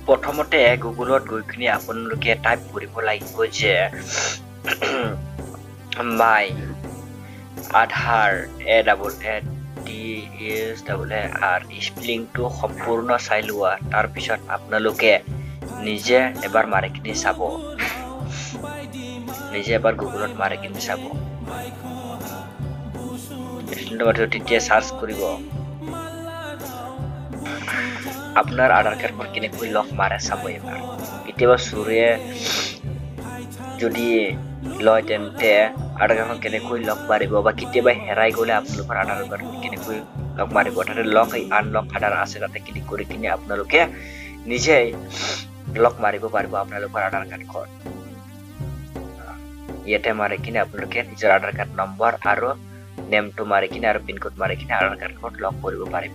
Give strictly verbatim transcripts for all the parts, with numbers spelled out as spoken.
প্ৰথমতে গুগলত গৈ কিনে আপোনালোকে টাইপ কৰিব লাগিব যে my Aadhaar A double A T S double A R স্পেলিংটো সম্পূৰ্ণ চাই লোৱা তাৰপিছত আপোনালোকে নিজে এবাৰ মাৰি কিনে চাব নিজে এবাৰ গুগলত মাৰি কিনে চাব তেতিয়া সার্চ কৰিব আপনার আধার কার্ডখন কেনেকৈ লক মাৰে চাব এবাৰ কেতিয়াবা চুৰে যদি লয় তেন্তে আধাৰ কাৰ্ডখন কেনেকৈ লক মাৰিব বা কেতিয়াবা হেৰাই গ'লে আপোনালোকৰ আধাৰ কাৰ্ডখন কেনেকৈ লক মাৰিব তাতে লক আনলক আধাৰ আছে তাতে ক্লিক কৰি কিনে আপোনালোকে নিজেই লক মাৰিব পাৰিব আপোনালোকৰ আধাৰ কাৰ্ডখন ইয়াতে মাৰি কিনে আপোনালোকে নিজৰ আধাৰ কাৰ্ড নম্বৰ আৰু নেমটো মাৰি কিনে আৰু পিন কোড মাৰি কিনে আধাৰ কাৰ্ডখন লক কৰিব পাৰিব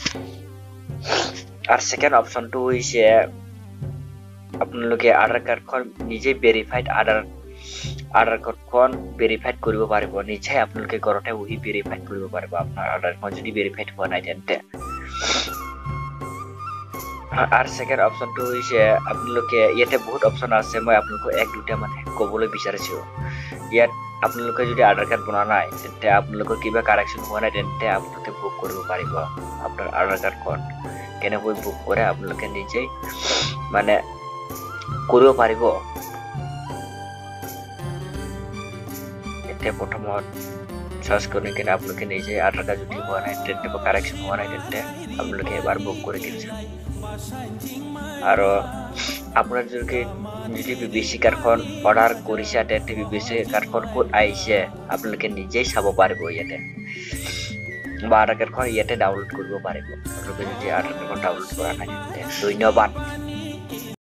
আর সেকেন্ড অপশনটো হইছে আপোনালোকে আধাৰ কাৰ্ডখন নিজে ভেৰিফাইড আধাৰ আধাৰ কাৰ্ডখন ভেৰিফাইড কৰিব পাৰিব নিজে আপোনালোকে ঘৰতে বহি ভেৰিফাইড কৰিব পাৰিব আপোনাৰ আধাৰখন যদি ভেৰিফাইড হোৱা নাই তেন্তে আর সেকেন্ড অপশনটো হইছে আপোনালোকে ইয়াতে বহুত অপশন আছে মই আপোনালোকক এক দুটা মানে ক'বলৈ বিচাৰিছো ইয়াত আপোনালোকে যদি আধাৰ কাৰ্ড বনা নাই তেন্তে আপোনালোকৰ কিবা কাৰেকচন হোৱা নাই তেন্তে আপোনালোকে বুক কৰিব পাৰিব আপোনাৰ আধাৰ কাৰ্ডখন কেনেকৈ বুক কৰে আপোনালোকে নিজেই মানে কৰিব পাৰিব এতিয়া প্ৰথমত সার্চ কৰি কিনে আপোনালোকে নিজে আধাৰ কাৰ্ড যদি হোৱা নাই তেন্তে বা কাৰেকচন হোৱা নাই তেন্তে আপোনালোকে এবাৰ বুক কৰি কিনে আৰু আপোনাৰ যদি যদি বিবিসি কাৰ্ডখন অৰ্ডাৰ কৰিছে তেন্তে বিবিসি কাৰ্ডখন ক'ত আহিছে আপোনালোকে নিজেই চাব পাৰিব ইয়াতে বা আধাৰ কাৰ্ডখন ইয়াতে ডাউনলোড কৰিব পাৰিব আপোনালোকে যদি আধাৰ কাৰ্ডখন ডাউনলোড কৰা নাই ধন্যবাদ।